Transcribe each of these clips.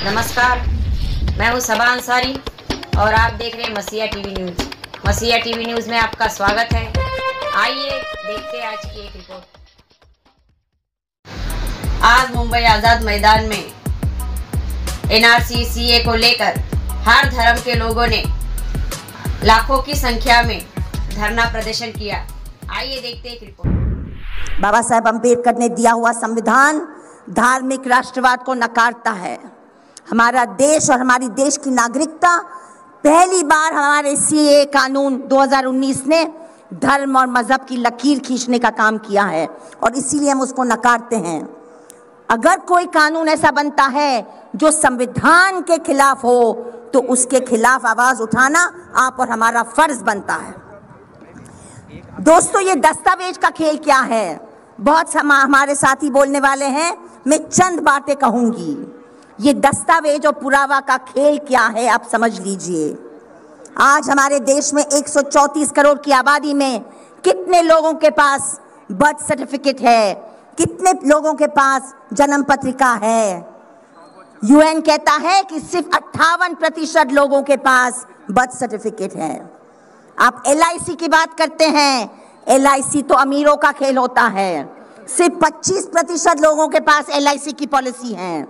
नमस्कार, मैं हूं सबा अंसारी और आप देख रहे हैं Masiha TV news. Masiha TV news में आपका स्वागत है। आइए देखते हैं आज की एक रिपोर्ट। आज मुंबई आज़ाद मैदान में NRC को लेकर हर धर्म के लोगों ने लाखों की संख्या में धरना प्रदर्शन किया। आइए देखते हैं एक रिपोर्ट। बाबा साहेब अम्बेडकर ने दिया हुआ संविधान धार्मिक राष्ट्रवाद को नकारता है। हमारा देश और हमारी देश की नागरिकता पहली बार हमारे CAA कानून 2019 ने धर्म और मजहब की लकीर खींचने का काम किया है और इसीलिए हम उसको नकारते हैं। अगर कोई कानून ऐसा बनता है जो संविधान के खिलाफ हो तो उसके खिलाफ आवाज उठाना आप और हमारा फर्ज बनता है। दोस्तों, ये दस्तावेज का खेल क्या है? बहुत हमारे साथी बोलने वाले हैं, मैं चंद बातें कहूंगी। ये दस्तावेज और पुरावा का खेल क्या है आप समझ लीजिए। आज हमारे देश में 134 करोड़ की आबादी में कितने लोगों के पास बर्थ सर्टिफिकेट है, कितने लोगों के पास जन्म पत्रिका है? UN कहता है कि सिर्फ 58% लोगों के पास बर्थ सर्टिफिकेट है। आप LIC की बात करते हैं, LIC तो अमीरों का खेल होता है। सिर्फ 25% लोगों के पास LIC की पॉलिसी है।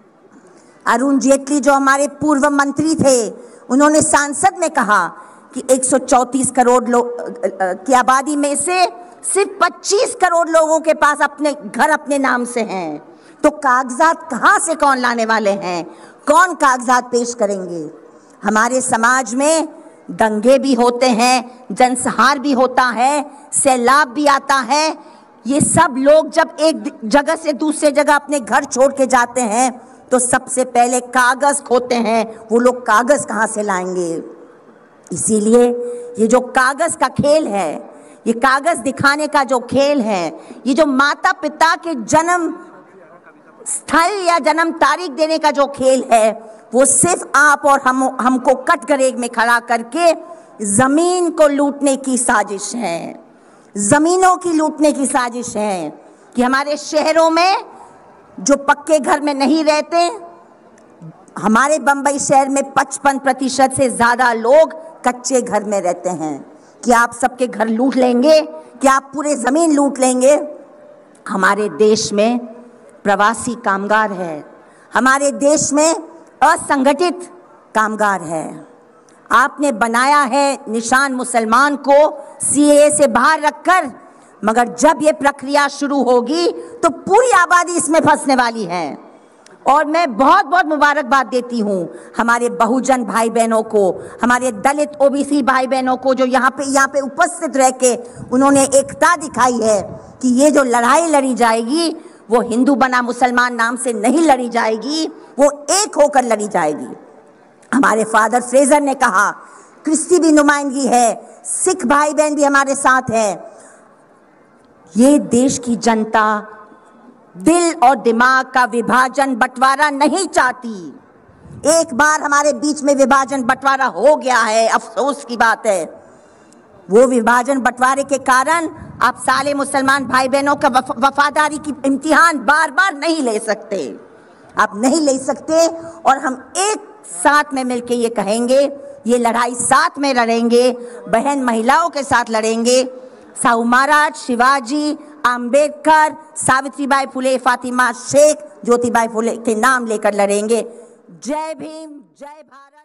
अरुण जेटली जो हमारे पूर्व मंत्री थे, उन्होंने सांसद में कहा कि 134 करोड़ की आबादी में से सिर्फ 25 करोड़ लोगों के पास अपने घर अपने नाम से हैं। तो कागजात कहाँ से कौन लाने वाले हैं? कौन कागजात पेश करेंगे? हमारे समाज में दंगे भी होते हैं, जनसंहार भी होता है, सैलाब भी आता है। ये सब लोग जब एक जगह से दूसरे जगह अपने घर छोड़ के जाते हैं तो सबसे पहले कागज खोते हैं। वो लोग कागज कहाँ से लाएंगे? इसीलिए ये जो कागज का खेल है, ये कागज दिखाने का जो खेल है, ये जो माता पिता के जन्म स्थल या जन्म तारीख देने का जो खेल है, वो सिर्फ आप और हमको कटघरेग में खड़ा करके जमीन को लूटने की साजिश है। जमीनों की लूटने की साजिश है कि हमारे शहरों में जो पक्के घर में नहीं रहते, हमारे बंबई शहर में 55% से ज्यादा लोग कच्चे घर में रहते हैं। क्या आप सबके घर लूट लेंगे? क्या आप पूरे जमीन लूट लेंगे? हमारे देश में प्रवासी कामगार है, हमारे देश में असंगठित कामगार है। आपने बनाया है निशान मुसलमान को CAA से बाहर रखकर, मगर जब ये प्रक्रिया शुरू होगी तो पूरी आबादी इसमें फंसने वाली है। और मैं बहुत बहुत मुबारकबाद देती हूँ हमारे बहुजन भाई बहनों को, हमारे दलित OBC भाई बहनों को जो यहाँ पे उपस्थित रह के उन्होंने एकता दिखाई है कि ये जो लड़ाई लड़ी जाएगी वो हिंदू बना मुसलमान नाम से नहीं लड़ी जाएगी, वो एक होकर लड़ी जाएगी। हमारे फादर फ्रेजर ने कहा, क्रिश्ती भी नुमाइंदगी है, सिख भाई बहन भी हमारे साथ है। ये देश की जनता दिल और दिमाग का विभाजन बंटवारा नहीं चाहती। एक बार हमारे बीच में विभाजन बंटवारा हो गया है, अफसोस की बात है। वो विभाजन बंटवारे के कारण आप साले मुसलमान भाई बहनों का वफादारी की इम्तिहान बार बार नहीं ले सकते, आप नहीं ले सकते। और हम एक साथ में मिलके ये कहेंगे, ये लड़ाई साथ में लड़ेंगे, बहन महिलाओं के साथ लड़ेंगे। साहू महाराज, शिवाजी, अंबेडकर, सावित्रीबाई फुले, फातिमा शेख, ज्योतिबाई फुले के नाम लेकर लड़ेंगे। जय भीम, जय भारत।